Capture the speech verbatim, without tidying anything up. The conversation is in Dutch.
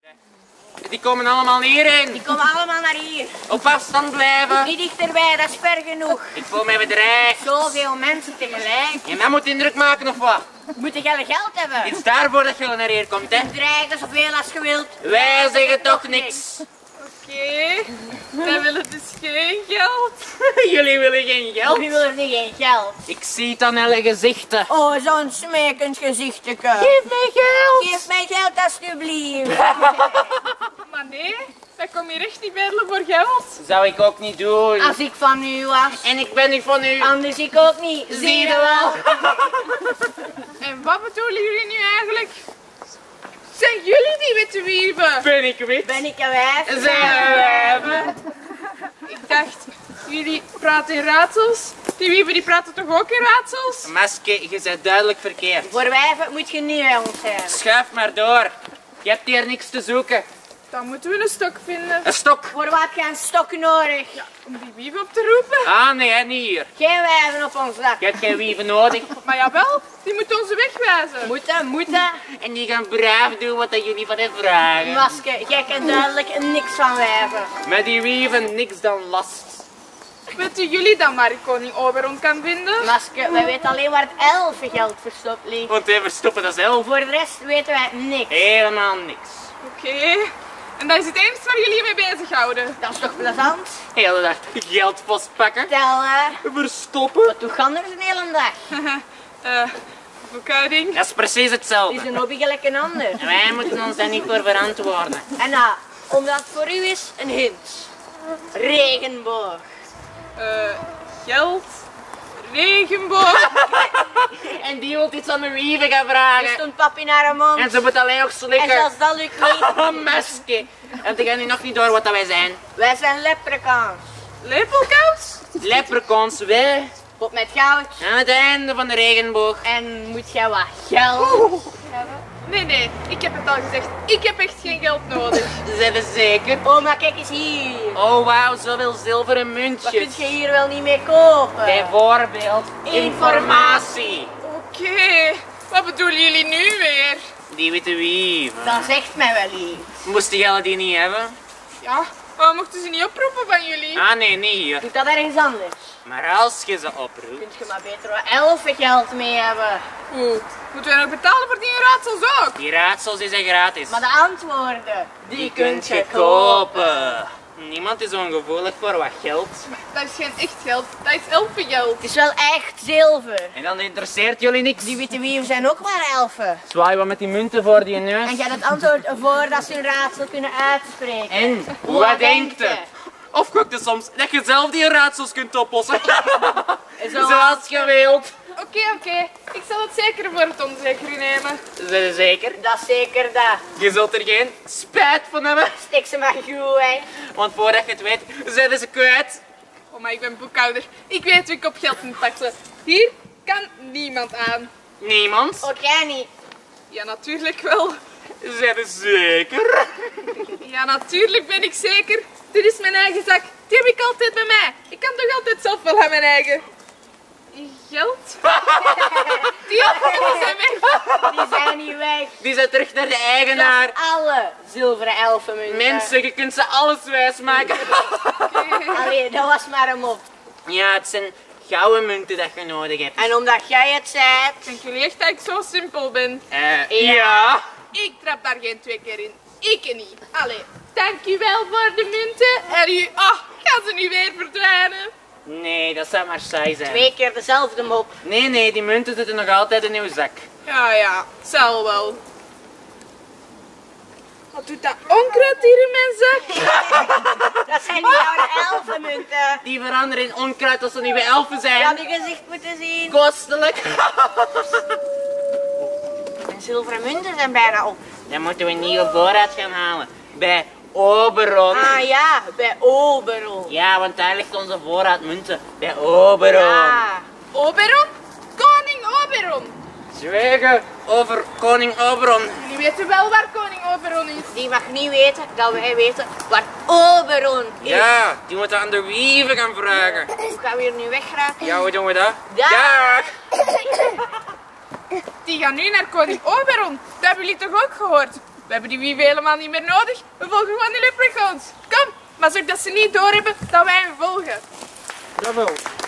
Die komen allemaal hierheen. Die komen allemaal naar hier. Op afstand blijven. Niet dichterbij, dat is ver genoeg. Ik voel mij bedreigd. Zoveel mensen tegelijk. En dat moet indruk maken of wat? Moeten jullie geld hebben? Het is daarvoor dat je naar hier komt, hè? Dreigen zoveel als je wilt. Wij zeggen toch niks. Oké, okay. Wij willen dus geen geld. Jullie willen geen geld? Jullie willen niet geen geld. Ik zie het aan alle gezichten. Oh, zo'n smekend gezichtje. Geef mij geld! Geef mij geld alsjeblieft. Maar nee, wij komen hier echt niet bedelen voor geld. Zou ik ook niet doen. Als ik van u was. En ik ben niet van u. Anders ik ook niet. Zie je wel? En wat bedoelen jullie nu eigenlijk? Zijn jullie die witte wieven? Ben ik wit? Ben ik een wijf? Zijn we wijven? Ik dacht, jullie praten in raadsels. Die wieven die praten toch ook in raadsels? Maske, je bent duidelijk verkeerd. Voor wijven moet je niet bij ons zijn. Schuif maar door. Je hebt hier niks te zoeken. Dan moeten we een stok vinden. Een stok. Voor wat heb je een stok nodig? Om die wieven op te roepen. Ah nee, hè, niet hier. Geen wijven op ons dak. Je hebt geen wieven nodig. Maar jawel, die moeten onze weg wijzen. Moeten, moeten. En die gaan braaf doen wat dat jullie van hen vragen. Maske, jij kent duidelijk niks van wijven. Met die wieven niks dan last. Weet u jullie dan waar ik koning Oberon kan vinden? Maske, wij weten alleen waar het elfengeld verstopt ligt. Want wij verstoppen dat zelf. Voor de rest weten wij niks. Helemaal niks. Oké. Okay. En dat is het enige waar jullie mee bezighouden. Dat is toch plezant? De hele dag geld vastpakken. Tellen. Verstoppen. Wat doe je anders een hele dag? uh, boekhouding. Dat is precies Het hetzelfde. is een hobby gelijk een ander. En wij moeten ons daar niet voor verantwoorden. En nou, omdat het voor u is, een hint. Regenboog. Uh, geld. Regenboog. En die wil iets aan mijn wieven gaan vragen. Er stond papi naar haar mond. En ze moet alleen nog slikken. En zelfs dat lukt niet. Oh, maske. En die gaan nu nog niet door wat dat wij zijn. Wij zijn leprechauns. Lepelkous? Leprechauns, wij. Pot met goud. Aan het einde van de regenboog. En moet jij wat geld hebben? Nee, nee, ik heb het al gezegd. Ik heb echt geen geld nodig. Zijn we zeker? Oh, maar kijk eens hier. Oh wauw, zoveel zilveren Wat muntjes. kun je hier wel niet mee kopen? Bijvoorbeeld informatie. Oké, okay. Wat bedoelen jullie nu weer? Die witte wieven. Dan zegt mij wel iets. Moesten jullie die niet hebben? Ja, waarom mochten ze niet oproepen van jullie? Ah nee, niet hier. Doe dat ergens anders. Maar als je ze oproept. Kun je maar beter wat elfengeld mee hebben. Oeh, moeten wij nog betalen voor die raadsels ook? Die raadsels die zijn gratis. Maar de antwoorden, die, Die kunt je kopen. Niemand is ongevoelig voor wat geld. Maar dat is geen echt geld, dat is elfengeld. Het is wel echt zilver. En dan interesseert jullie niks. Die witte wieven zijn ook maar elfen. Zwaai wat met die munten voor die En neus. jij het antwoord voordat ze hun raadsel kunnen uitspreken. En Wat wat denkt denkt je? Of gok je soms dat je zelf die raadsels kunt oplossen? Zo. Zoals je wilt. Oké, okay, oké, okay. Ik zal het zeker voor het onzekere nemen. Zijn je zeker? Dat is zeker dat. Je zult er geen spijt van hebben. Stik ze maar goed, hè. Want voordat je het weet, zijn ze kwijt. Oh, maar ik ben boekhouder. Ik weet wie ik op geld moet pakken. Hier kan niemand aan. Niemand? Ook jij niet. Ja, natuurlijk wel. Zijn je zeker? Ja, natuurlijk ben ik zeker. Dit is mijn eigen zak. Die heb ik altijd bij mij. Ik kan toch altijd zelf wel aan mijn eigen. Geld? Die appels zijn weg. Die zijn niet weg. Die zijn terug naar de eigenaar. Alle zilveren elfenmunten. Mensen, je kunt ze alles wijsmaken. Allee, dat was maar een mop. Ja, het zijn gouden munten dat je nodig hebt. En omdat jij het zei, Denken jullie echt dat ik zo simpel ben? Eh, Ja. ja. Ik trap daar geen twee keer in. Ik niet. Allee, dankjewel voor de munten. En u, ah, gaan ze nu weer verdwijnen? Nee, dat zou maar saai zijn. twee keer dezelfde mop. Nee, nee, die munten zitten nog altijd in uw zak. Ja, ja, zal wel. Wat doet dat onkruid hier in mijn zak? Dat zijn die oude elfenmunten. Die veranderen in onkruid als ze nieuwe elfen zijn. Je had je gezicht moeten zien. Kostelijk. En zilveren munten zijn bijna op. Dan moeten we een nieuwe voorraad gaan halen. Bij Oberon. Ah ja, bij Oberon. Ja, want daar ligt onze voorraad munten. Bij Oberon. Ja. Oberon? Koning Oberon. Zwijgen over koning Oberon. Jullie weten wel waar koning Oberon is. Die mag niet weten dat wij weten waar Oberon is. Ja, die moeten aan de wieven gaan vragen. Hoe gaan we hier nu wegraken? Ja, hoe doen we dat? Dag. Die gaan nu naar koning Oberon. Dat hebben jullie toch ook gehoord? We hebben die wieven helemaal niet meer nodig. We volgen gewoon die leprechauns. Kom, maar zorg dat ze niet doorhebben dat wij hen volgen. Jawel.